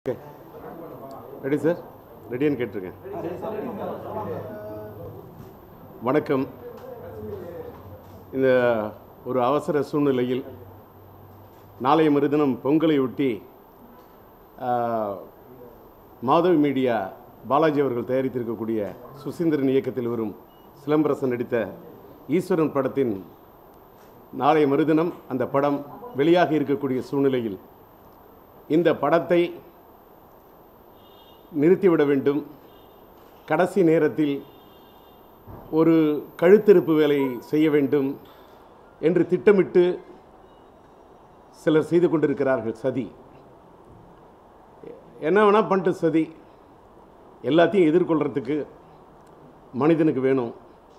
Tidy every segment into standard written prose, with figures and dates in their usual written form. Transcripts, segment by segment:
Ready sir, ரெடின்னு கேட்டிருக்கேன். வணக்கம். இந்த ஒரு அவசர சூழ்நிலையில் நாளைய மறுதினம் பொங்கலை ஒட்டி மாதவி மீடியா பாலாஜி அவர்கள் தயாரித்திருக்கக்கூடிய சுசீந்திரன் இயக்கத்தில் வரும் சிலம்பரசன் நடித்த ஈஸ்வரன் படத்தின் நாளைய மறுதினம் அந்த படம் வெளியாக இருக்கக்கூடிய சூழ்நிலையில் இந்த படத்தை நிறுத்திவிட வேண்டும், கடைசி நேரத்தில் ஒரு கழுத்திருப்பு வேலை செய்ய வேண்டும் என்று திட்டமிட்டு சிலர் செய்து கொண்டிருக்கிறார்கள். சதி என்ன வேணால் பண்ணிட்டு சதி எல்லாத்தையும் எதிர்கொள்கிறதுக்கு மனிதனுக்கு வேணும்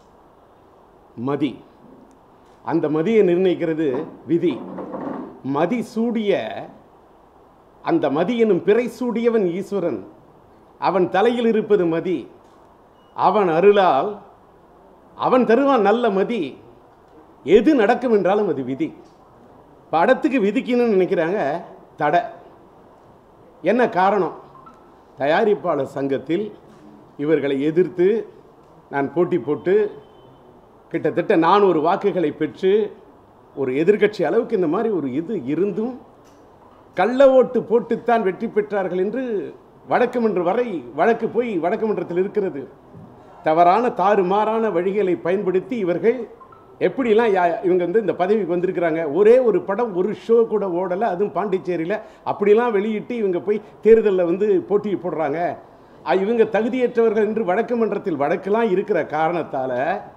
மதி. அந்த மதியை நிர்ணயிக்கிறது விதி. மதி சூடிய அந்த மதி எனும் பிறை சூடியவன் ஈஸ்வரன், அவன் தலையில் இருப்பது மதி. அவன் அருளால் அவன் தருவான் நல்ல மதி. எது நடக்கும் என்றாலும் அது விதி. படத்துக்கு விதிக்கணும்னு நினைக்கிறாங்க, தடை. என்ன காரணம்? தயாரிப்பாளர் சங்கத்தில் இவர்களை எதிர்த்து நான் போட்டி போட்டு கிட்டத்தட்ட 400 வாக்குகளை பெற்று ஒரு எதிர்க்கட்சி அளவுக்கு இந்த மாதிரி ஒரு இது இருந்தும் கள்ள ஓட்டு போட்டுத்தான் வெற்றி பெற்றார்கள் என்று வழக்குமன்ற வரை வழக்கு போய் வழக்குமன்றத்தில் இருக்கிறது. தவறான தாறுமாறான வழிகளை பயன்படுத்தி இவர்கள் எப்படிலாம் இவங்க இந்த பதவிக்கு வந்திருக்கிறாங்க. ஒரே ஒரு படம், ஒரு ஷோ கூட ஓடலை, அதுவும் பாண்டிச்சேரியில். அப்படிலாம் வெளியிட்டு இவங்க போய் தேர்தலில் போட்டி போடுறாங்க. இவங்க தகுதியற்றவர்கள் என்று வழக்குமன்றத்தில் வழக்கெல்லாம் இருக்கிற காரணத்தால்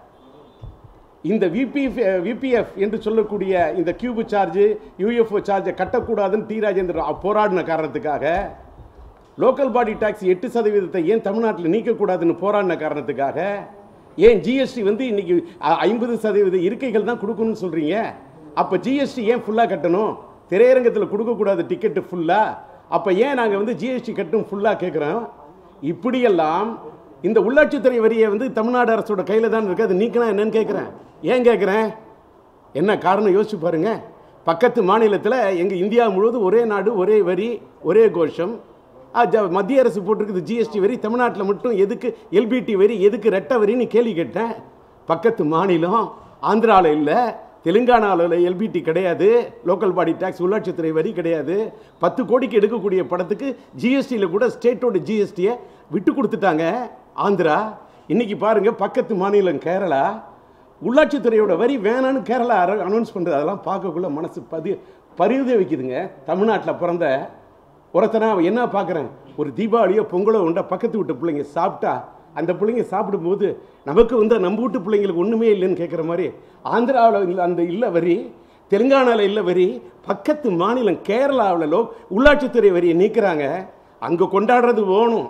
இந்த விபிஎஃப் என்று சொல்லக்கூடிய இந்த கியூபு சார்ஜு, யூஎஃப்ஓ சார்ஜை கட்டக்கூடாதுன்னு டி ராஜேந்தர் போராடின காரணத்துக்காக, லோக்கல் பாடி டாக்ஸ் 8% ஏன் தமிழ்நாட்டில் நீக்கக்கூடாதுன்னு போராடின காரணத்துக்காக, ஏன் ஜிஎஸ்டி இன்னைக்கு 50% இருக்கைகள் தான் கொடுக்கணும்னு சொல்கிறீங்க, அப்போ ஜிஎஸ்டி ஏன் ஃபுல்லாக கட்டணும்? திரையரங்கத்தில் கொடுக்கக்கூடாது டிக்கெட்டு ஃபுல்லாக, அப்போ ஏன் நாங்கள் ஜிஎஸ்டி கட்டணும் ஃபுல்லாக கேட்குறோம்? இப்படியெல்லாம் இந்த உள்ளாட்சித்துறை வரியை தமிழ்நாடு அரசோட கையில் தான் இருக்குது. அது நீக்கினா என்னன்னு கேட்குறேன். ஏன் கேட்குறேன்? என்ன காரணம் யோசிச்சு பாருங்க. பக்கத்து மாநிலத்தில் எங்கள் இந்தியா முழுவதும் ஒரே நாடு, ஒரே வரி, ஒரே கோஷம். மத்திய அரசு போட்டிருக்குது ஜிஎஸ்டி வரி, தமிழ்நாட்டில் மட்டும் எதுக்கு எல்பிடி வரி, எதுக்கு ரெட்டை வரின்னு கேள்வி கேட்டேன். பக்கத்து மாநிலம் ஆந்திராவில் இல்லை, தெலுங்கானாவில் எல்பிடி கிடையாது, லோக்கல் பாடி டாக்ஸ் உள்ளாட்சித்துறை வரி கிடையாது. 10 கோடிக்கு எடுக்கக்கூடிய படத்துக்கு ஜிஎஸ்டியில் கூட ஸ்டேட்டோட ஜிஎஸ்டியை விட்டு கொடுத்துட்டாங்க ஆந்திரா. இன்னைக்கு பாருங்க, பக்கத்து மாநிலம் கேரளா உள்ளாட்சித்துறையோட வரி வேணான்னு கேரளா அனௌன்ஸ் பண்ணுறது. அதெல்லாம் பார்க்கக்குள்ள மனசு பரிதவிக்குதுங்க. வைக்குதுங்க. தமிழ்நாட்டில் பிறந்த ஒருத்தனா என்ன பார்க்குறேன், ஒரு தீபாவளியோ பொங்கலோ உண்டா பக்கத்து வீட்டு பிள்ளைங்க சாப்பிட்டா அந்த பிள்ளைங்க சாப்பிடும்போது நமக்கு நம்ம வீட்டு பிள்ளைங்களுக்கு ஒன்றுமே இல்லைன்னு கேட்குற மாதிரி ஆந்திராவில் அந்த இல்லை வரி, தெலுங்கானாவில் இல்லை வரி, பக்கத்து மாநிலம் கேரளாவில் உள்ளாட்சித்துறை வரியை நீக்கிறாங்க. அங்கே கொண்டாடுறது வேணும்,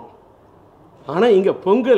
ஆனால் இங்கே பொங்கல்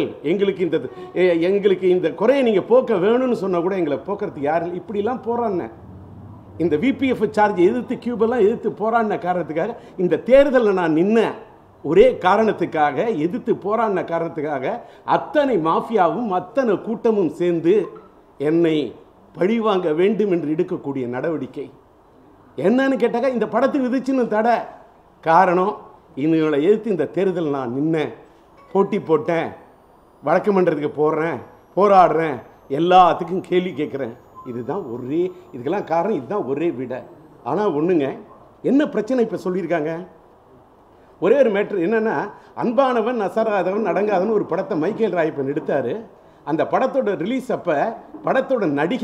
எங்களுக்கு இந்த குறையை நீங்கள் போக்க வேணும்னு சொன்னால் கூட எங்களை போக்குறதுக்கு யாரும் இப்படிலாம் போகிறான்னு இந்த விபிஎஃப் சார்ஜ் எதிர்த்து கியூபெல்லாம் எதிர்த்து போராடின காரணத்துக்காக, இந்த தேர்தலில் நான் நின்ன ஒரே காரணத்துக்காக, எதிர்த்து போராடின காரணத்துக்காக அத்தனை மாஃபியாவும் அத்தனை கூட்டமும் சேர்ந்து என்னை பழிவாங்க வேண்டும் என்று எடுக்கக்கூடிய நடவடிக்கை என்னன்னு கேட்டாக்க, இந்த படத்துக்கு விதிச்சுன்னு தடை. காரணம், இவங்களை எதிர்த்து இந்த தேர்தல் நான் நின்னேன், போட்டி போட்டேன், வழக்கு மன்றத்துக்கு போடுறேன், போராடுறேன், எல்லாத்துக்கும் கேள்வி கேட்குறேன். இதுதான் ஒரே, இதுக்கெல்லாம் காரணம் இதுதான் ஒரே விட. ஆனால் ஒன்றுங்க, என்ன பிரச்சனை இப்போ சொல்லியிருக்காங்க? ஒரே ஒரு மேட்ரு என்னென்னா, அன்பானவன் அசராதவன் அடங்காதவன் ஒரு படத்தை மைக்கேல் ராயப்பன் எடுத்தார். அந்த படத்தோட ரிலீஸ் அப்போ படத்தோட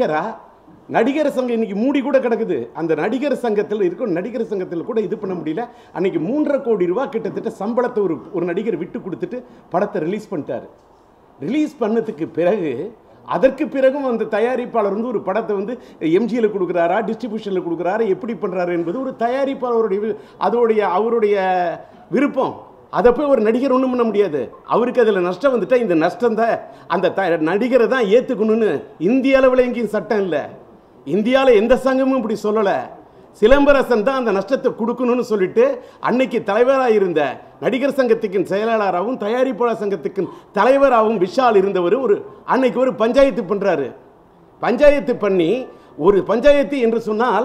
நடிகர் சங்கம் இன்னைக்கு மூடி கூட கிடக்குது. அந்த நடிகர் சங்கத்தில் இருக்கும், நடிகர் சங்கத்தில் கூட இது பண்ண முடியல. அன்னைக்கு 3.5 கோடி ரூபா கிட்டத்தட்ட சம்பளத்தை ஒரு நடிகர் விட்டு கொடுத்துட்டு படத்தை ரிலீஸ் பண்ணிட்டார். ரிலீஸ் பண்ணதுக்கு பிறகு அதற்கு பிறகும் அந்த தயாரிப்பாளர் ஒரு படத்தை எம்ஜியில் கொடுக்குறாரா, டிஸ்ட்ரிபியூஷனில் கொடுக்குறாரா, எப்படி பண்ணுறாரு என்பது ஒரு தயாரிப்பாளருடைய அவருடைய விருப்பம். அதை போய் ஒரு நடிகர் ஒன்றும் பண்ண முடியாது. அவருக்கு அதில் நஷ்டம் வந்துட்டா இந்த நஷ்டம் தான் அந்த நடிகரை தான் ஏற்றுக்கணும்னு இந்திய அளவில் எங்கேயும் சட்டம் இல்லை. இந்தியாவில் எந்த சங்கமும் இப்படி சொல்லலை. சிலம்பரசன் தான் அந்த நஷ்டத்தை கொடுக்கணும்னு சொல்லிட்டு அன்னைக்கு தலைவராக இருந்த நடிகர் சங்கத்துக்கு செயலாளராகவும் தயாரிப்பாளர் சங்கத்துக்கு தலைவராகவும் விஷால் இருந்தவர் அன்னைக்கு ஒரு பஞ்சாயத்து பண்ணுறாரு. பஞ்சாயத்து பண்ணி ஒரு பஞ்சாயத்து என்று சொன்னால்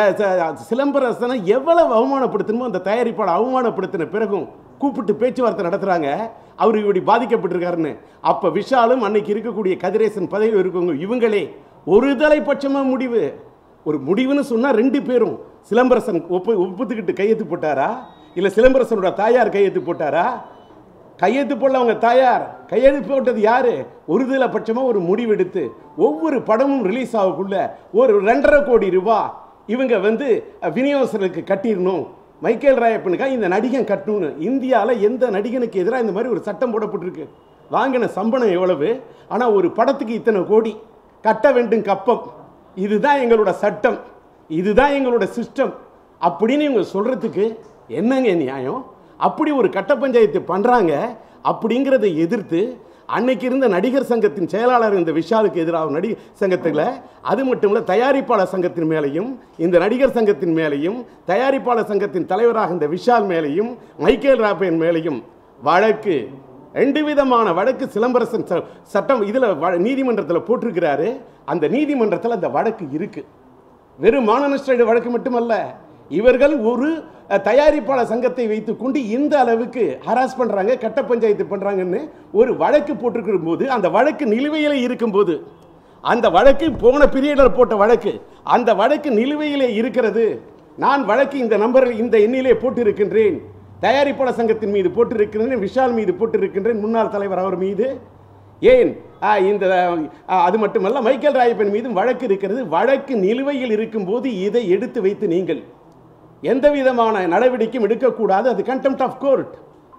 சிலம்பரசனை எவ்வளவு அவமானப்படுத்தணுமோ அந்த தயாரிப்பாளர் அவமானப்படுத்தின பிறகும் கூப்பிட்டு பேச்சுவார்த்தை நடத்துகிறாங்க. அவர் இப்படி பாதிக்கப்பட்டிருக்காருன்னு. அப்போ விஷாலும் அன்னைக்கு இருக்கக்கூடிய கதிரேசன் பதவியில் இருக்கவங்க இவங்களே ஒரு தலைப்பட்சமாக முடிவு. ஒரு முடிவுன்னு சொன்னால் 2 பேரும் சிலம்பரசன் ஒப்புத்துக்கிட்டு கையெழுத்து போட்டாரா, இல்லை சிலம்பரசனோட தாயார் கையெழுத்து போட்டாரா? கையெழுத்து போடல அவங்க தாயார், கையெழுத்து போட்டது யாரு? ஒரு தலைப்பட்சமாக ஒரு முடிவெடுத்து ஒவ்வொரு படமும் ரிலீஸ் ஆகக்குள்ள ஒரு 2.5 கோடி ரூபாய் இவங்க விநியோகஸ்தர்களுக்கு கட்டிடணும். மைக்கேல் ராயப்பனுக்காக இந்த நடிகன் கட்டணும்னு இந்தியாவில் எந்த நடிகனுக்கு எதிராக இந்த மாதிரி ஒரு சட்டம் போடப்பட்டிருக்கு. வாங்கின சம்பளம் எவ்வளவு, ஆனால் ஒரு படத்துக்கு இத்தனை கோடி கட்ட வேண்டும் கப்பம். இதுதான் எங்களோட சட்டம், இதுதான் எங்களோட சிஸ்டம் அப்படின்னு இவங்க சொல்கிறதுக்கு என்னங்க நியாயம்? அப்படி ஒரு கட்ட பஞ்சாயத்து பண்ணுறாங்க. அப்படிங்கிறத எதிர்த்து அன்னைக்கு இருந்த நடிகர் சங்கத்தின் செயலாளர் இந்த விஷாலுக்கு எதிராக நடிகர் சங்கத்தில், அது மட்டும் இல்லை தயாரிப்பாளர் சங்கத்தின் மேலேயும் இந்த நடிகர் சங்கத்தின் மேலேயும் தயாரிப்பாளர் சங்கத்தின் தலைவராக இந்த விஷால் மேலேயும் மைக்கேல் ராயப்பன் மேலேயும் வழக்கு, 2 விதமான வழக்கு சிலம்பரசன் சட்டம் இதில் நீதிமன்றத்தில் போட்டிருக்கிறாரு. அந்த நீதிமன்றத்தில் அந்த வழக்கு இருக்கு. வெறும் மான நஷ்ட வழக்கு மட்டுமல்ல, இவர்கள் ஒரு தயாரிப்பாளர் சங்கத்தை வைத்துக்கொண்டு இந்த அளவுக்கு ஹராஸ் பண்ணுறாங்க, கட்ட பஞ்சாயத்து பண்ணுறாங்கன்னு ஒரு வழக்கு போட்டிருக்கிற போது, அந்த வழக்கு நிலுவையில் இருக்கும்போது, அந்த வழக்கு போன பீரியடில் போட்ட வழக்கு, அந்த வழக்கு நிலுவையிலே இருக்கிறது. நான் வழக்கு இந்த நம்பரில் இந்த எண்ணிலே போட்டிருக்கின்றேன், தயாரிப்பாளர் சங்கத்தின் மீது போட்டிருக்கின்றேன், விஷால் மீது போட்டிருக்கின்றேன், முன்னாள் தலைவர் அவர் மீது, ஏன் இந்த அது மட்டுமல்ல மைக்கேல் ராயப்பன் மீதும் வழக்கு இருக்கிறது. வழக்கு நிலுவையில் இருக்கும்போது இதை எடுத்து வைத்து நீங்கள் எந்த விதமான நடவடிக்கையும் எடுக்கக்கூடாது. அது கண்டெம்ட் ஆஃப் கோர்ட்.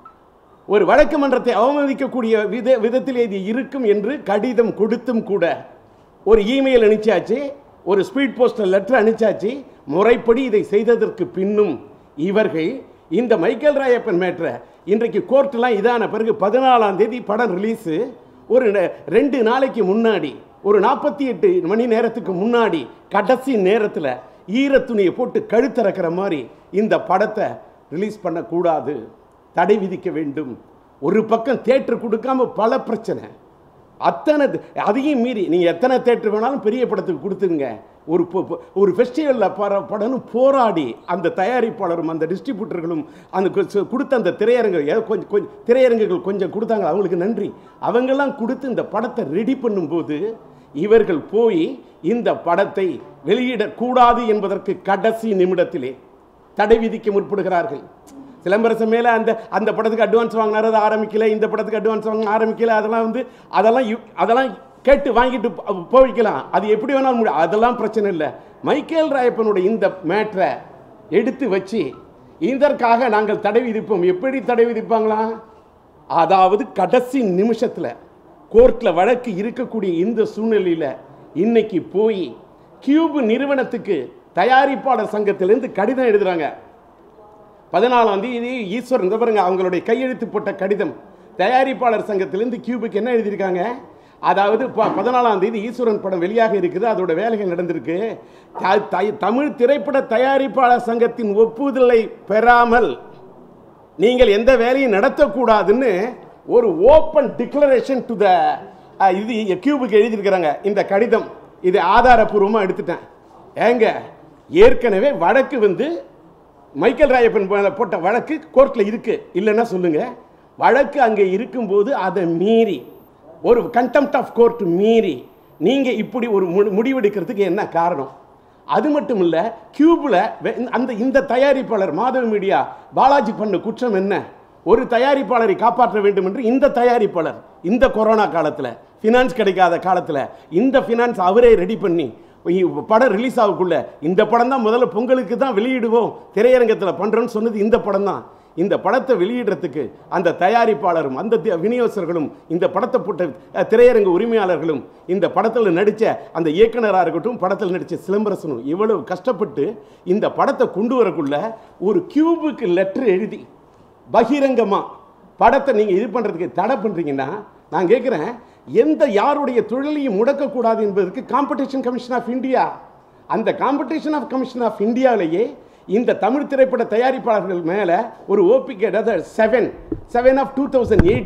ஒரு வழக்கு மன்றத்தை அவமதிக்கக்கூடிய விதத்தில் இது இருக்கும் என்று கடிதம் கொடுத்தும் கூட, ஒரு இமெயில் அனுப்பிச்சாச்சு, ஒரு ஸ்பீட் போஸ்டல் லெட்டர் அனுப்பிச்சாச்சு. முறைப்படி இதை செய்ததற்கு பின்னும் இவர்கள் இந்த மைக்கேல் ராயப்பன் மேட்டரை இன்றைக்கு கோர்ட்டெலாம் இதான பிறகு 14ஆம் தேதி படம் ரிலீஸு, ஒரு 2 நாளைக்கு முன்னாடி, ஒரு 48 மணி நேரத்துக்கு முன்னாடி கடைசி நேரத்தில் ஈரத்துணியை போட்டு கழுத்திறக்கிற மாதிரி இந்த படத்தை ரிலீஸ் பண்ணக்கூடாது, தடை விதிக்க வேண்டும். ஒரு பக்கம் தேட்டர் கொடுக்காம பல பிரச்சனை, அத்தனை அதையும் மீறி நீங்கள் எத்தனை தேட்டர் வேணாலும் பெரிய படத்துக்கு கொடுத்துருங்க. ஒரு ஃபெஸ்டிவலில் படம்னு போராடி அந்த தயாரிப்பாளரும் அந்த டிஸ்ட்ரிபியூட்டர்களும் அந்த கொடுத்த அந்த கொஞ்சம் திரையரங்குகள் கொஞ்சம் கொடுத்தாங்க, அவங்களுக்கு நன்றி. அவங்கெல்லாம் கொடுத்து இந்த படத்தை ரெடி பண்ணும்போது இவர்கள் போய் இந்த படத்தை வெளியிடக்கூடாது என்பதற்கு கடைசி நிமிடத்திலே தடை விதிக்க முற்படுகிறார்கள். சிலம்பரசன் மேலே அந்த படத்துக்கு அட்வான்ஸ் வாங்கினார், அது ஆரம்பிக்கல. இந்த படத்துக்கு அட்வான்ஸ் வாங்க ஆரம்பிக்கல. அதெல்லாம் கேட்டு வாங்கிட்டு போய்க்கலாம், அது எப்படி வேணாலும் முடியும், அதெல்லாம் பிரச்சனை இல்லை. மைக்கேல் ராயப்பனுடைய இந்த மேட்டரை எடுத்து வச்சு இதற்காக நாங்கள் தடை விதிப்போம். எப்படி தடை விதிப்பாங்களா? அதாவது கடைசி நிமிஷத்தில் கோர்ட்டில் வழக்கு இருக்கக்கூடிய இந்த சூழ்நிலையில் இன்னைக்கு போய் கியூப் நிறுவனத்துக்கு தயாரிப்பாளர் சங்கத்திலிருந்து கடிதம் எழுதுறாங்க. 14ஆம் தேதி ஈஸ்வரன் பாருங்க, அவங்களுடைய கையெழுத்து போட்ட கடிதம். தயாரிப்பாளர் சங்கத்திலிருந்து கியூபுக்கு என்ன எழுதியிருக்காங்க? அதாவது 14ஆம் தேதி ஈஸ்வரன் படம் வெளியாக இருக்குது, அதோட வேலைகள் நடந்திருக்கு. தமிழ் திரைப்பட தயாரிப்பாளர் சங்கத்தின் ஒப்புதலை பெறாமல் நீங்கள் எந்த வேலையும் நடத்தக்கூடாதுன்னு ஒரு ஓப்பன் டிக்ளரேஷன் டு த இது கியூபுக்கு எழுதியிருக்கிறாங்க. இந்த கடிதம் இது ஆதாரப்பூர்வமாக எடுத்துட்டேன். ஏங்க ஏற்கனவே வழக்கு மைக்கேல் ராயப்பன் போட்ட வழக்கு கோர்ட்டில் இருக்கு, இல்லைன்னா சொல்லுங்க. வழக்கு அங்கே இருக்கும்போது அதை மீறி ஒரு கண்டெம்ட் ஆஃப் கோர்ட் மீறி நீங்க இப்படி ஒரு முடிவெடுக்கிறதுக்கு என்ன காரணம்? அது மட்டும் இல்லை, கியூபில் இந்த தயாரிப்பாளர் மாதவ மீடியா பாலாஜி பண்ண குற்றம் என்ன? ஒரு தயாரிப்பாளரை காப்பாற்ற வேண்டும் என்று இந்த தயாரிப்பாளர் இந்த கொரோனா காலத்தில் ஃபினான்ஸ் கிடைக்காத காலத்தில் இந்த ஃபினான்ஸ் அவரே ரெடி பண்ணி படம் ரிலீஸ் ஆகக்குள்ள இந்த படம் தான் முதல்ல பொங்கலுக்கு தான் வெளியிடுவோம் திரையரங்கத்தில் பண்ணுறோன்னு சொன்னது இந்த படம் தான். இந்த படத்தை வெளியிடுறதுக்கு அந்த தயாரிப்பாளரும் அந்த விநியோகஸ்தர்களும் இந்த படத்தை போட்ட திரையரங்கு உரிமையாளர்களும் இந்த படத்தில் நடித்த அந்த இயக்குனராக இருக்கட்டும், படத்தில் நடித்த சிலம்பரசனும் இவ்வளவு கஷ்டப்பட்டு இந்த படத்தை கொண்டு வரக்குள்ள ஒரு கியூபுக்கு லெட்டர் எழுதி பகிரங்கமாக படத்தை நீங்கள் இது பண்ணுறதுக்கு தடை பண்ணுறீங்கன்னா, நான் கேட்குறேன், யாருடைய தொழிலையும் முடக்கக்கூடாது என்பதற்கு காம்படிஷன் கமிஷன் ஆஃப் இந்தியா, அந்த காம்படிஷன் ஆஃப் கமிஷன் ஆஃப் இந்தியாவிலேயே இந்த தமிழ் திரைப்பட தயாரிப்பாளர்கள் மேலே ஒரு ஓபிகே 7 ஆஃப் 2018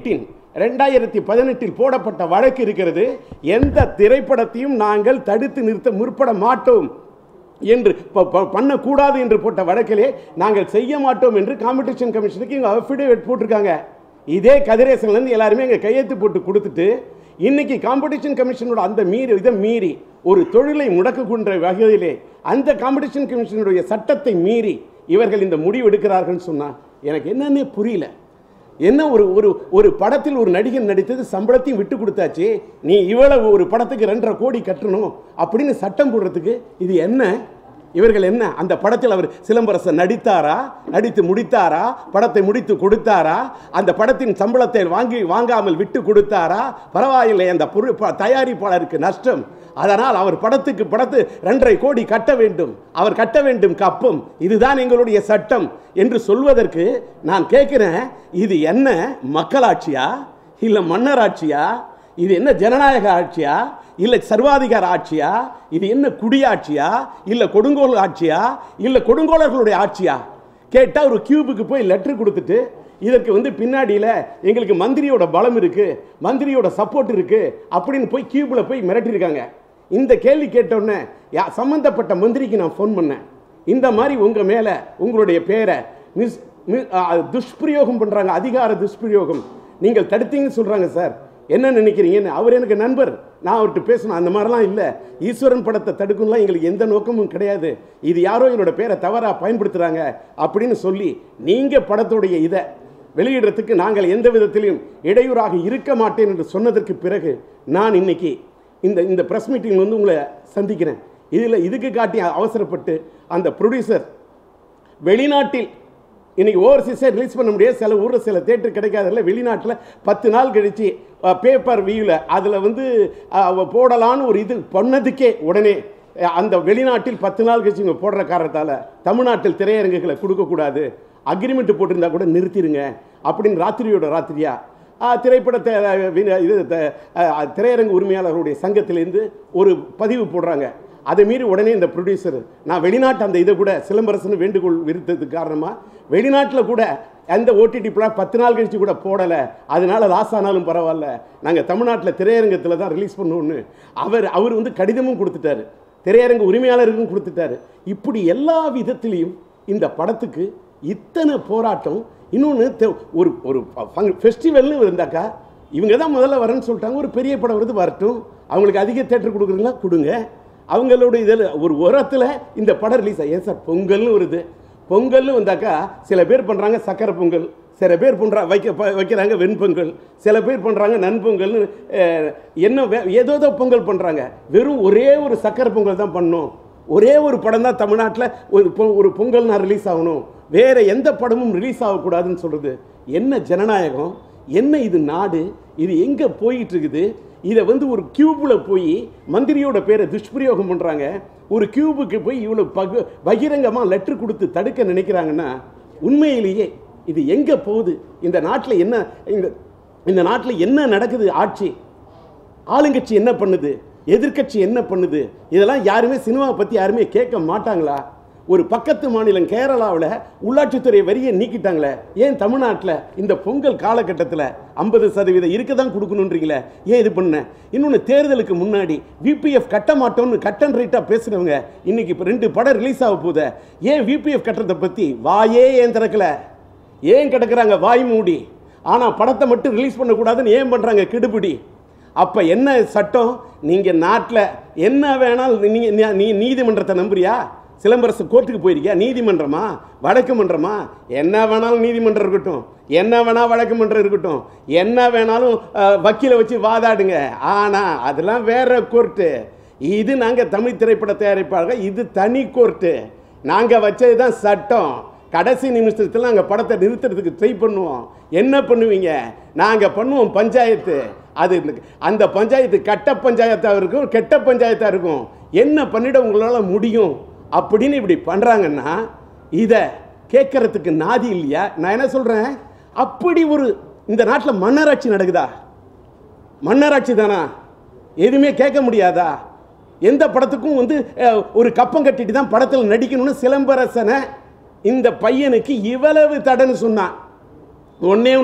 2018 போடப்பட்ட வழக்கு இருக்கிறது. எந்த திரைப்படத்தையும் நாங்கள் தடுத்து நிறுத்த முற்பட மாட்டோம் என்று, பண்ணக்கூடாது என்று போட்ட வழக்கிலே நாங்கள் செய்ய மாட்டோம் என்று காம்படிஷன் கமிஷனுக்கு இங்கே அஃபிடேவிட் போட்டிருக்காங்க. இதே கதிரேசன்லேருந்து எல்லாருமே இங்கே கையெழுத்து போட்டு கொடுத்துட்டு இன்னைக்கு காம்படிஷன் கமிஷனோட அந்த இதை மீறி ஒரு தொழிலை முடக்குகின்ற வகையிலே அந்த காம்படிஷன் கமிஷனுடைய சட்டத்தை மீறி இவர்கள் இந்த முடிவு எடுக்கிறார்கள் சொன்னால் எனக்கு என்னன்னே புரியல. என்ன ஒரு படத்தில் ஒரு நடிகன் நடித்தது சம்பளத்தையும் விட்டு கொடுத்தாச்சு, நீ இவ்வளவு ஒரு படத்துக்கு 2.5 கோடி கட்டணும் அப்படின்னு சட்டம் போடுறதுக்கு இது என்ன? இவர்கள் என்ன அந்த படத்தில் அவர் சிலம்பரசன் நடித்தாரா, நடித்து முடித்தாரா, படத்தை முடித்து கொடுத்தாரா, அந்த படத்தின் சம்பளத்தை வாங்காமல் விட்டு கொடுத்தாரா? பரவாயில்லை, அந்த தயாரிப்பாளருக்கு நஷ்டம், அதனால் அவர் படத்துக்கு 2.5 கோடி கட்ட வேண்டும், அவர் கட்ட வேண்டும் கப்பம், இதுதான் எங்களுடைய சட்டம் என்று சொல்வதற்கு நான் கேட்கிறேன், இது என்ன மக்களாட்சியா இல்லை மன்னராட்சியா? இது என்ன ஜனநாயக ஆட்சியா இல்லை சர்வாதிகார ஆட்சியா? இது என்ன குடியாட்சியா இல்லை கொடுங்கோல் ஆட்சியா இல்லை கொடுங்கோலர்களுடைய ஆட்சியா? கேட்டால் ஒரு கியூபுக்கு போய் லெட்டர் கொடுத்துட்டு இதற்கு பின்னாடியில் எங்களுக்கு மந்திரியோட பலம் இருக்கு, மந்திரியோட சப்போர்ட் இருக்கு அப்படின்னு போய் கியூபில் போய் மிரட்டியிருக்காங்க. இந்த கேள்வி கேட்டோன்னே சம்பந்தப்பட்ட மந்திரிக்கு நான் ஃபோன் பண்ணேன். இந்த மாதிரி உங்கள் மேலே உங்களுடைய பேரை துஷ்பிரயோகம் பண்ணுறாங்க, அதிகார துஷ்பிரயோகம், நீங்கள் தடுத்தீங்கன்னு சொல்கிறாங்க சார், என்ன நினைக்கிறீங்கன்னு. அவர் எனக்கு நண்பர், நான் அவர்கிட்ட பேசணும். அந்த மாதிரிலாம் இல்லை, ஈஸ்வரன் படத்தை தடுக்கணும்லாம் எங்களுக்கு எந்த நோக்கமும் கிடையாது, இது யாரோ என்னோட பேரை தவறாக பயன்படுத்துகிறாங்க அப்படின்னு சொல்லி நீங்கள் படத்துடைய இதை வெளியிடுறதுக்கு நாங்கள் எந்த விதத்திலையும் இடையூறாக இருக்க மாட்டேன் என்று சொன்னதற்கு பிறகு நான் இன்னைக்கு இந்த ப்ரெஸ் மீட்டிங் உங்களை சந்திக்கிறேன். இதுக்கு காட்டி அவசரப்பட்டு அந்த ப்ரொடியூசர் வெளிநாட்டில் இன்னைக்கு ஓவர்சீஸே ரிலீஸ் பண்ண முடியாது, சில ஊரில் சில தேட்டர் கிடைக்காதில்ல, வெளிநாட்டில் 10 நாள் கழிச்சு பேப்பர் வியூவில் அதில் போடலான்னு ஒரு இது பண்ணதுக்கே உடனே அந்த வெளிநாட்டில் 10 நாள் கழிச்சு இங்கே போடுற காரணத்தால் தமிழ்நாட்டில் திரையரங்குகளை கொடுக்கக்கூடாது, அக்ரிமெண்ட் போட்டிருந்தா கூட நிறுத்திடுங்க அப்படின்னு ராத்திரியோட ராத்திரியா திரைப்படத்தை திரையரங்கு உரிமையாளர்களுடைய சங்கத்திலேருந்து ஒரு பதிவு போடுறாங்க. அதை மீறி உடனே இந்த ப்ரொடியூசர் நான் வெளிநாட்டு அந்த இதை கூட சிலம்பரசன் வேண்டுகோள் விருத்ததுக்கு காரணமாக வெளிநாட்டில் கூட அந்த ஓடிடி பிளாட் 10 நாள் கழிச்சு கூட போடலை, அதனால லாஸ் ஆனாலும் பரவாயில்ல, நாங்கள் தமிழ்நாட்டில் திரையரங்கத்தில் தான் ரிலீஸ் பண்ணோன்னு அவர் கடிதமும் கொடுத்துட்டாரு, திரையரங்கு உரிமையாளருக்கும் கொடுத்துட்டாரு. இப்படி எல்லா விதத்திலையும் இந்த படத்துக்கு இத்தனை போராட்டம். இன்னொன்று ஒரு ஃபெஸ்டிவல்னு இருந்தாக்கா இவங்க தான் முதல்ல வரேன்னு சொல்லிட்டாங்க, ஒரு பெரிய படம் வருது வரட்டும், அவங்களுக்கு அதிக தேட்டர் கொடுக்குறீங்களா கொடுங்க, அவங்களோட இதில் ஒரு உரத்தில் இந்த படம் ரிலீஸ் ஆகும். ஏன் சார் பொங்கல்னு வருது, பொங்கல்னு வந்தாக்கா சில பேர் பண்ணுறாங்க சக்கரை பொங்கல், சில பேர் வைக்கிறாங்க வெண்பொங்கல், சில பேர் பண்ணுறாங்க நன்பொங்கல்னு ஏதோ பொங்கல் பண்ணுறாங்க. வெறும் ஒரே ஒரு சக்கரை பொங்கல் தான் பண்ணணும், ஒரே ஒரு படம் தான் தமிழ்நாட்டில் ஒரு பொங்கல் நான் ரிலீஸ் ஆகணும், வேற எந்த படமும் ரிலீஸ் ஆகக்கூடாதுன்னு சொல்கிறது என்ன ஜனநாயகம்? என்ன இது நாடு? இது எங்கே போயிட்டு இருக்குது? இதை ஒரு கியூபில் போய் மந்திரியோட பேரை துஷ்பிரயோகம் பண்ணுறாங்க, ஒரு கியூபுக்கு போய் இவ்வளோ பகிரங்கமாக லெட்டர் கொடுத்து தடுக்க நினைக்கிறாங்கன்னா உண்மையிலேயே இது எங்கே போகுது? இந்த நாட்டில் என்ன இந்த நாட்டில் என்ன நடக்குது? ஆட்சி ஆளுங்கட்சி என்ன பண்ணுது, எதிர்கட்சி என்ன பண்ணுது? இதெல்லாம் யாருமே சினிமாவை பற்றி யாருமே கேட்க மாட்டாங்களா? ஒரு பக்கத்து மாநிலம் கேரளாவில் உள்ளாட்சித்துறை வரியை நீக்கிட்டாங்களே, ஏன் தமிழ்நாட்டில் இந்த பொங்கல் காலகட்டத்தில் 50% இருக்க தான் கொடுக்கணுன்றீங்களே, ஏன் இது பண்ண? இன்னொன்று தேர்தலுக்கு முன்னாடி விபிஎஃப் கட்ட மாட்டோம்னு கட் அண்ட் ரைட்டாக பேசுகிறவங்க இன்னைக்கு இப்போ 2 படம் ரிலீஸ் ஆக போகுது, ஏன் விபிஎஃப் கட்டுறதை பற்றி வாயே ஏன் திறக்கல? ஏன் கிடக்குறாங்க வாய் மூடி? ஆனால் படத்தை மட்டும் ரிலீஸ் பண்ணக்கூடாதுன்னு ஏன் பண்ணுறாங்க கிடுபிடி? அப்போ என்ன சட்டம்? நீங்கள் நாட்டில் என்ன வேணாலும் நீ நீதிமன்றத்தை நம்புறியா? சிலம்பரசன் கோர்ட்டுக்கு போயிருக்கியா? நீதிமன்றமா வழக்கு மன்றமா? என்ன வேணாலும் நீதிமன்றம் இருக்கட்டும், என்ன வேணாலும் வழக்கு மன்றம் இருக்கட்டும், என்ன வேணாலும் வக்கீலை வச்சு வாதாடுங்க, ஆனால் அதெல்லாம் வேற கோர்ட்டு. இது நாங்கள் தமிழ் திரைப்பட தயாரிப்பாளர்கள், இது தனி கோர்ட்டு, நாங்கள் வச்சது தான் சட்டம். கடைசி நிமிஷத்தில் நாங்கள் படத்தை நிறுத்துறதுக்கு ட்ரை பண்ணுவோம். என்ன பண்ணுவீங்க? நாங்கள் பண்ணுவோம் பஞ்சாயத்து. அது அந்த பஞ்சாயத்து கட்ட பஞ்சாயத்தாக இருக்கும், கெட்ட பஞ்சாயத்தாக இருக்கும். என்ன பண்ணிட உங்களால் முடியும் அப்படின்னு இப்படி பண்ணுறாங்கன்னா இதை கேட்கறதுக்கு நாதி இல்லையா? நான் என்ன சொல்கிறேன், அப்படி ஒரு இந்த நாட்டில் மன்னராட்சி நடக்குதா? மன்னராட்சி தானா? எதுவுமே கேட்க முடியாதா? எந்த படத்துக்கும் ஒரு கப்பம் கட்டிட்டு தான் படத்தில் நடிக்கணும்னு சிலம்பரசனை இந்த பையனுக்கு இவ்வளவு தடைன்னு சொன்னான். ஒன்று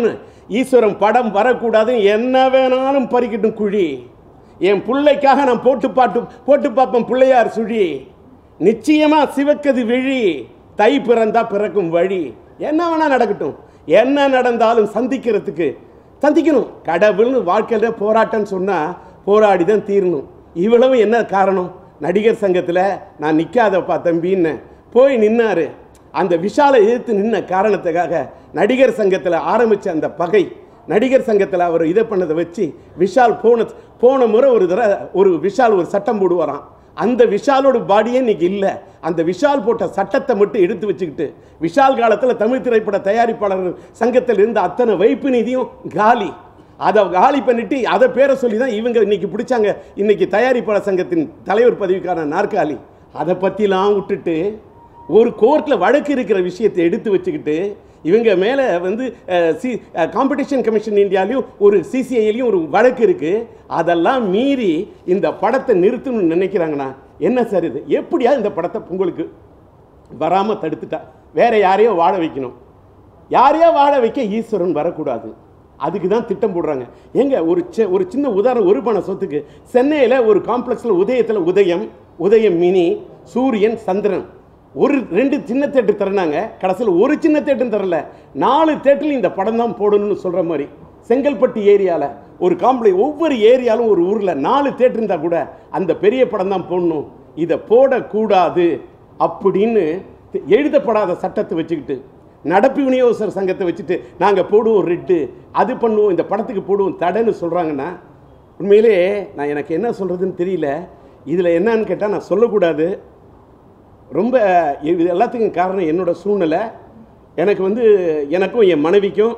ஈஸ்வரன் படம் வரக்கூடாதுன்னு என்ன வேணாலும் பறிக்கட்டும் குழி, என் பிள்ளைக்காக நான் போட்டு பார்ப்பேன் பிள்ளையார் சுழி, நிச்சயமா சிவக்கது விழி, தை பிறந்தா பிறக்கும் வழி. என்ன வேணா நடக்கட்டும், என்ன நடந்தாலும் சந்திக்கணும். கடவுள்னு வாழ்க்கையில் போராட்டம்னு சொன்னால் போராடி தான் தீரணும். இவ்வளவு என்ன காரணம்? நடிகர் சங்கத்தில் நான் நிற்காதப்பா தம்பின்னு போய் நின்னாரு. அந்த விஷாலை எதிர்த்து நின்ன காரணத்துக்காக நடிகர் சங்கத்தில் ஆரம்பித்த அந்த பகை, நடிகர் சங்கத்தில் அவர் இதை பண்ணதை வச்சு விஷால் போன முறை ஒரு விஷால் ஒரு சட்டம் போடுவாராம். அந்த விஷாலோட பாடியே இன்னைக்கு இல்லை. அந்த விஷால் போட்ட சட்டத்தை மட்டும் எடுத்து வச்சுக்கிட்டு விஷால் காலத்தில் தமிழ் திரைப்பட தயாரிப்பாளர்கள் சங்கத்தில் இருந்த அத்தனை வைப்பு நிதியும் காலி. அதை காலி பண்ணிட்டு அதை பேரை சொல்லி தான் இவங்க இன்னைக்கு பிடிச்சாங்க. இன்னைக்கு தயாரிப்பாளர் சங்கத்தின் தலைவர் பதவிக்கான நாற்காலி. அதை பற்றிலாம் விட்டுட்டு ஒரு கோர்ட்டில் வழக்கு இருக்கிற விஷயத்தை எடுத்து வச்சுக்கிட்டு இவங்க மேலே வந்து காம்படிஷன் கமிஷன் இந்தியாலையும் ஒரு சிசிஐலையும் ஒரு வழக்கு இருக்குது. அதெல்லாம் மீறி இந்த படத்தை நிறுத்தணும்னு நினைக்கிறாங்கண்ணா. என்ன சார் இது? எப்படியா இந்த படத்தை உங்களுக்கு வராமல் தடுத்துட்டா வேற யாரையோ வாழ வைக்கணும், யாரையோ வாழ வைக்க ஈஸ்வரன் வரக்கூடாது. அதுக்கு தான் திட்டம் போடுறாங்க. எங்க ஒரு சின்ன உதாரணம், ஒரு பண சொத்துக்கு சென்னையில் ஒரு காம்ப்ளெக்ஸில் உதயத்தில் உதயம் மினி, சூரியன், சந்திரன், ஒரு 2 சின்ன தேட்டர் தரனாங்க. கடைசியில் ஒரு சின்ன தேட்டர் தரல, 4 தேட்டரில் இந்த படம் தான் போடணும்னு சொல்கிற மாதிரி. செங்கல்பட்டு ஏரியாவில் ஒரு காம்ப்ளெக்ஸ், ஒவ்வொரு ஏரியாலும் ஒரு ஊரில் 4 தேட்டர் இருந்தால் கூட அந்த பெரிய படம் தான் போடணும், இதை போடக்கூடாது அப்படின்னு எழுதப்படாத சட்டத்தை வச்சுக்கிட்டு நடப்பு விநியோகஸ்தர் சங்கத்தை வச்சுட்டு நாங்கள் போடுவோம் ரெட்டு, அது பண்ணுவோம், இந்த படத்துக்கு போடுவோம் தடைன்னு சொல்கிறாங்கன்னா உண்மையிலே நான் எனக்கு என்ன சொல்கிறதுன்னு தெரியல. இதில் என்னன்னு கேட்டால் நான் சொல்லக்கூடாது. ரொம்ப இது எல்லாத்துக்கும் காரணம் என்னோடய சூழ்நிலை. எனக்கு வந்து எனக்கும் என் மனைவிக்கும்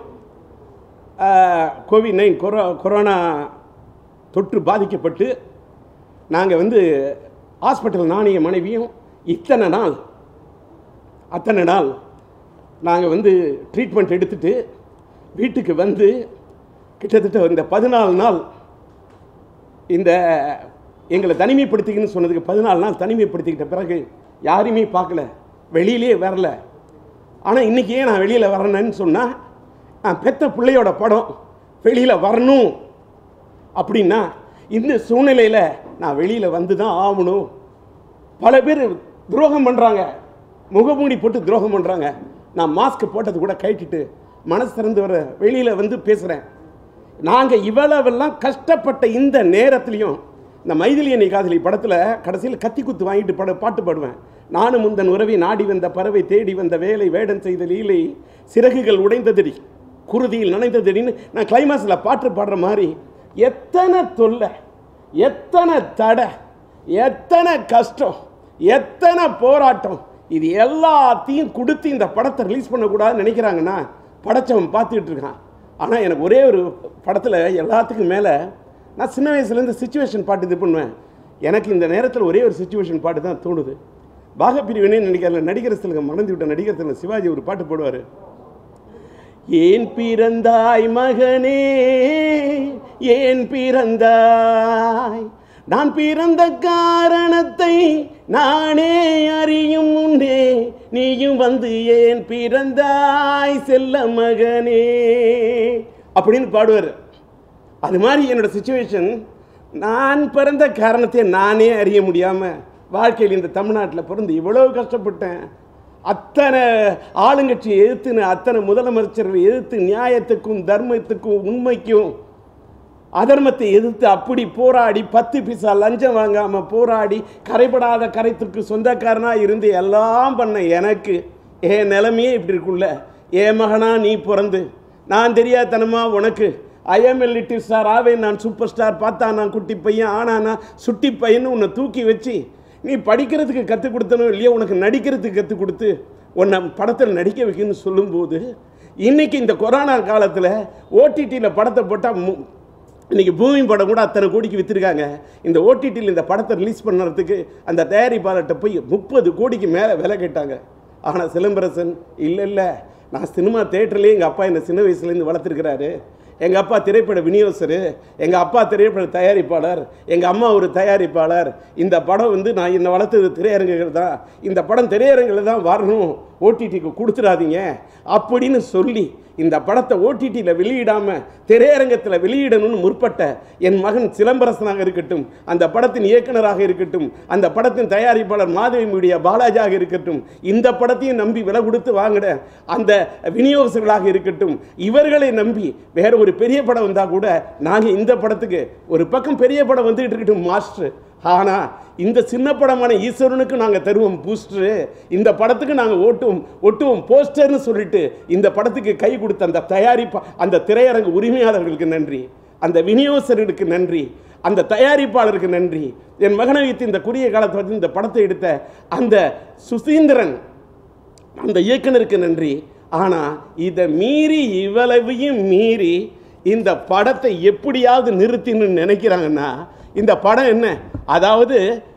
கோவிட்-19 கொரோனா தொற்று பாதிக்கப்பட்டு நாங்கள் வந்து ஹாஸ்பிட்டல், நானும் என் மனைவியும் அத்தனை நாள் நாங்கள் வந்து ட்ரீட்மெண்ட் எடுத்துட்டு வீட்டுக்கு வந்து கிட்டத்தட்ட இந்த 14 நாள் இந்த எங்களை தனிமைப்படுத்திக்கணும்னு சொன்னதுக்கு 14 நாள் தனிமைப்படுத்திக்கிட்ட பிறகு யாரையுமே பார்க்கல, வெளியிலே வரல. ஆனால் இன்றைக்கி ஏன் நான் வெளியில் வரணுன்னு சொன்னால், நான் பெற்ற பிள்ளையோட படம் வெளியில் வரணும் அப்படின்னா இந்த சூழ்நிலையில் நான் வெளியில் வந்து தான் ஆகணும். பல பேர் துரோகம் பண்ணுறாங்க, முகமூடி போட்டு துரோகம் பண்ணுறாங்க. நான் மாஸ்க் போட்டது கூட கட்டிட்டு மனசு திறந்து வர வெளியில் வந்து பேசுகிறேன். நாங்கள் இவ்வளவெல்லாம் கஷ்டப்பட்ட இந்த நேரத்துலையும் இந்த மைதிலி என்னை காதலி படத்தில் கடைசியில் கத்தி குத்து வாங்கிட்டு பாட்டு பாடுவேன். நானும் முந்தன் உறவை நாடி வந்த பறவை தேடி வந்த வேலை வேடன் செய்த லீலை சிறகுகள் உடைந்ததடி குருதியில் நனைந்ததடின்னு நான் கிளைமாக்ஸில் பாட்டு பாடுற மாதிரி எத்தனை தொல்லை, எத்தனை தடை, எத்தனை கஷ்டம், எத்தனை போராட்டம், இது எல்லாத்தையும் கொடுத்து இந்த படத்தை ரிலீஸ் பண்ணக்கூடாதுன்னு நினைக்கிறாங்கன்னா படைச்சவன் பார்த்துக்கிட்டு இருக்கான். ஆனால் எனக்கு ஒரே ஒரு படத்தில் எல்லாத்துக்கும் மேலே நான் சின்ன வயசுலேருந்து சிச்சுவேஷன் பாட்டு இது பண்ணுவேன். எனக்கு இந்த நேரத்தில் ஒரே ஒரு சிச்சுவேஷன் பாட்டு தான் தோணுது. பாகப்பிரிவினே நடிகர் திலகம் மறந்து விட்ட நடிகர் திலகம் சிவாஜி ஒரு பாட்டு போடுவார். ஏன் பிறந்தாய் மகனே, ஏன் பிறந்தாய், நான் பிறந்த காரணத்தை நானே அறியும் முன்னே நீயும் வந்து ஏன் பிறந்தாய் செல்ல மகனே அப்படின்னு பாடுவார். அது மாதிரி என்னோட சிச்சுவேஷன், நான் பிறந்த காரணத்தை நானே அறிய முடியாமல் வாழ்க்கையில் இந்த தமிழ்நாட்டில் பிறந்து இவ்வளோ கஷ்டப்பட்டேன். அத்தனை ஆளுங்கட்சியை எதிர்த்துன்னு, அத்தனை முதலமைச்சர்களை எதிர்த்து, நியாயத்துக்கும் தர்மத்துக்கும் உண்மைக்கும் அதர்மத்தை எதிர்த்து அப்படி போராடி 10 பைசா லஞ்சம் வாங்காமல் போராடி கரைபடாத கரைத்துக்கு சொந்தக்காரனாக இருந்து எல்லாம் பண்ண எனக்கு என் நிலைமையே இப்படி இருக்குள்ள. என் மகனா நீ பிறந்து நான் தெரியாதனமா உனக்கு ஐஎம் லிட்டில் ஸ்டார் ஆவேன், நான் சூப்பர் ஸ்டார், பார்த்தா நான் குட்டி பையன், ஆனானா சுட்டி பையன்னு உன்னை தூக்கி வச்சு நீ படிக்கிறதுக்கு கற்றுக் கொடுத்தனும் இல்லையோ உனக்கு நடிக்கிறதுக்கு கற்றுக் கொடுத்து உன்னை படத்தில் நடிக்க வைக்கணும்னு சொல்லும்போது இன்றைக்கி இந்த கொரோனா காலத்தில் ஓடிடியில் படத்தை போட்டால் இன்றைக்கி பூமி படம் கூட அத்தனை கோடிக்கு விற்றுருக்காங்க. இந்த ஓடிடியில் இந்த படத்தை ரிலீஸ் பண்ணுறதுக்கு அந்த தயாரிப்பாளர்கிட்ட போய் 30 கோடிக்கு மேலே விலை கேட்டாங்க. ஆனால் சிலம்பரசன் இல்லை, நான் சினிமா தேட்டர்லேயே எங்கள் அப்பா என்னை சின்ன வயசுலேருந்து வளர்த்துருக்கிறாரு, எங்கள் அப்பா திரைப்பட விநியோகஸ்தர், எங்கள் அப்பா திரைப்பட தயாரிப்பாளர், எங்கள் அம்மா ஒரு தயாரிப்பாளர், இந்த படம் வந்து நான் என்னை வளர்த்தது திரையரங்குகள் தான், இந்த படம் திரையரங்கில் தான் வரணும் ஓடிடிக்கு கொடுத்துடாதீங்க அப்படின்னு சொல்லி இந்த படத்தை ஓடிடியில் வெளியிடாமல் திரையரங்கத்தில் வெளியிடணும்னு முற்பட்ட என் மகன் சிலம்பரசனாக இருக்கட்டும், அந்த படத்தின் இயக்குனராக இருக்கட்டும், அந்த படத்தின் தயாரிப்பாளர் மாதவி மீடியா பாலாஜியாக இருக்கட்டும், இந்த படத்தையும் நம்பி விலை கொடுத்து வாங்கின அந்த விநியோகர்களாக இருக்கட்டும், இவர்களை நம்பி வேற ஒரு பெரிய படம் வந்தால் கூட நாங்கள் இந்த படத்துக்கு ஒரு பக்கம் பெரிய படம் வந்துகிட்டு இருக்கட்டும் மாஸ்டர், ஆனால் இந்த சின்ன படமான ஈஸ்வரனுக்கு நாங்கள் தருவோம் பூஸ்டரு, இந்த படத்துக்கு நாங்கள் ஒட்டுவோம் போஸ்டர்னு சொல்லிட்டு இந்த படத்துக்கு கை கொடுத்த அந்த அந்த திரையரங்கு உரிமையாளர்களுக்கு நன்றி, அந்த விநியோகஸ்தர்களுக்கு நன்றி, அந்த தயாரிப்பாளருக்கு நன்றி. என் மகனை வைத்து இந்த குறுகிய காலத்தை வந்து இந்த படத்தை எடுத்த அந்த சுசீந்திரன் அந்த இயக்குனருக்கு நன்றி. ஆனால் இதை மீறி இவ்வளவையும் மீறி இந்த படத்தை எப்படியாவது நிறுத்தின்னு நினைக்கிறாங்கன்னா இந்த படம் என்ன, அதாவது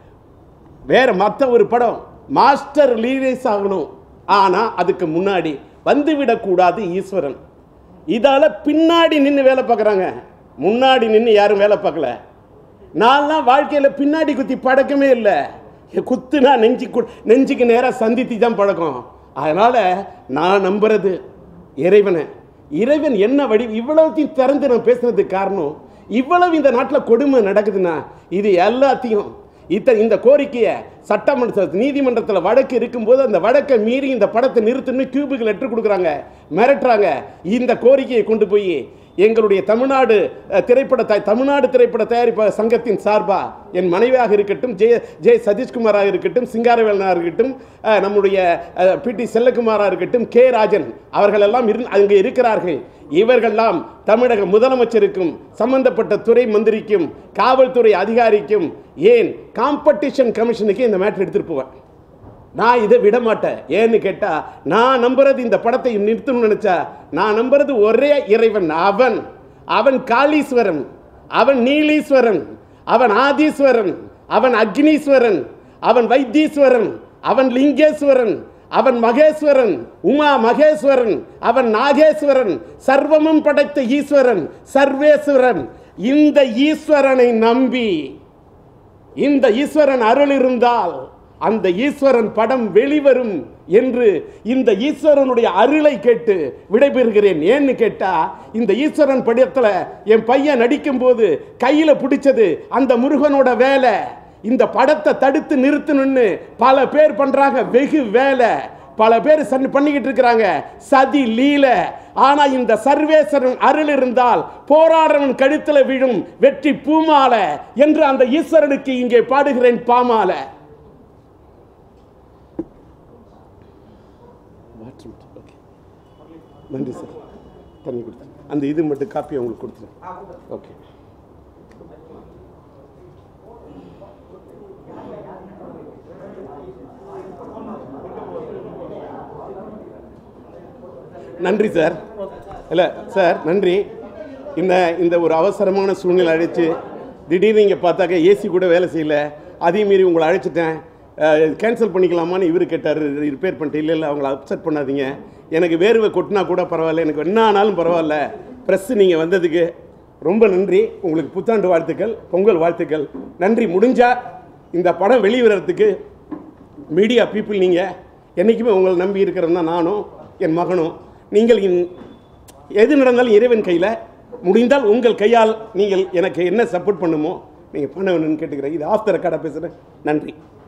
வேற மற்ற ஒரு படம் மாஸ்டர் ரிலீஸ் ஆகணும், ஆனால் அதுக்கு முன்னாடி வந்துவிடக்கூடாது ஈஸ்வரன். இதால் பின்னாடி நின்று வேலை பார்க்குறாங்க, முன்னாடி நின்று யாரும் வேலை பார்க்கல. நான்லாம் வாழ்க்கையில் பின்னாடி குத்தி பழக்கமே இல்லை, குத்துனா நெஞ்சுக்கு நேராக சந்தித்து தான் பழக்கம். அதனால் நான் நம்புறது இறைவனை. இறைவன் என்ன இவ்வளவுத்தையும் திறந்து நான் பேசுனதுக்கு காரணம், இவ்வளவு இந்த நாட்டில் கொடுமை நடக்குதுன்னா இது எல்லாத்தையும் இந்த கோரிக்கையை சட்டமன்ற நீதிமன்றத்தில் வழக்கு இருக்கும்போது அந்த வழக்கை மீறி இந்த படத்தை நிறுத்துன்னு கியூபுக்கு லெட்டர் கொடுக்குறாங்க, மிரட்டுறாங்க. இந்த கோரிக்கையை கொண்டு போய் எங்களுடைய தமிழ்நாடு திரைப்பட தயாரிப்பாளர் சங்கத்தின் சார்பாக என் மனைவியாக இருக்கட்டும், ஜே சதீஷ்குமாராக இருக்கட்டும், சிங்காரவேலனாக இருக்கட்டும், நம்முடைய பிடி செல்லகுமாராக இருக்கட்டும், கே ராஜன் அவர்களெல்லாம் அங்கே இருக்கிறார்கள். இவர்களெல்லாம் தமிழக முதலமைச்சருக்கும் சம்பந்தப்பட்ட துறை மந்திரிக்கும் காவல்துறை அதிகாரிக்கும் ஏன் காம்படிஷன் கமிஷனுக்கு இந்த மேட்டர் எடுத்துட்டு போவேன். நான் இதை விட மாட்டேன். ஏன்னு கேட்டால் நான் நம்புறது இந்த படத்தை நிறுத்தணும்னு நினச்சா நான் நம்புறது ஒரே இறைவன். அவன் காளீஸ்வரன், அவன் நீலீஸ்வரன், அவன் ஆதீஸ்வரன், அவன் அக்னீஸ்வரன், அவன் வைத்தீஸ்வரன், அவன் லிங்கேஸ்வரன், அவன் மகேஸ்வரன், உமா மகேஸ்வரன், அவன் நாகேஸ்வரன், சர்வமும் படைத்த ஈஸ்வரன், சர்வேஸ்வரன். இந்த ஈஸ்வரனை நம்பி இந்த ஈஸ்வரன் அருள் இருந்தால் அந்த ஈஸ்வரன் படம் வெளிவரும் என்று இந்த ஈஸ்வரனுடைய அருளை கேட்டு விடைபெறுகிறேன். ஏன்னு கேட்டா இந்த ஈஸ்வரன் படத்தில் என் பையன் நடிக்கும் போது கையில பிடிச்சது அந்த முருகனோட வேலை. இந்த படத்தை தடுத்து நிறுத்தணும்னு பல பேர் பண்றாங்க, வெகு வேலை பல பேர் பண்ணிக்கிட்டு இருக்கிறாங்க, சதி லீல. ஆனா இந்த சர்வேஸ்வரன் அருள் இருந்தால் போராடுறவன் கழுத்துல விழும் வெற்றி பூமால என்று அந்த ஈஸ்வரனுக்கு இங்கே பாடுகிறேன் பாமால. நன்றி சார். தண்ணி கொடுத்து அந்த இது மட்டும் காப்பி உங்களுக்கு கொடுத்துருங்க. ஓகே. நன்றி சார். இல்லை சார், நன்றி. இந்த ஒரு அவசரமான சூழ்நிலை அழைச்சி திடீர்னு இங்கே பார்த்தாக்க ஏசி கூட வேலை செய்யலை, அதையும் மீறி உங்களை அழைச்சிட்டேன், கேன்சல் பண்ணிக்கலாமான்னு இவர் கேட்டார். ரிப்பேர் பண்ணிட்டு இல்லை அவங்கள அப்செட் பண்ணாதீங்க, எனக்கு வேர்வை கொட்டினா கூட பரவாயில்ல, எனக்கு என்ன ஆனாலும் பரவாயில்ல, ப்ரெஸ்ஸு நீங்கள் வந்ததுக்கு ரொம்ப நன்றி. உங்களுக்கு புத்தாண்டு வாழ்த்துக்கள், பொங்கல் வாழ்த்துக்கள். நன்றி. முடிஞ்சால் இந்த படம் வெளிவரத்துக்கு மீடியா பீப்புள் நீங்கள் என்றைக்குமே உங்களை நம்பி இருக்கிறது தான் நானும் என் மகனும். நீங்கள் எது நடந்தாலும் இறைவன் கையில், முடிந்தால் உங்கள் கையால் நீங்கள் எனக்கு என்ன சப்போர்ட் பண்ணுமோ நீங்கள் பண்ண வேணும்னு கேட்டுக்கிறேன். இது ஆஃப் த ரெக்கார்டாக பேசுகிறேன். நன்றி.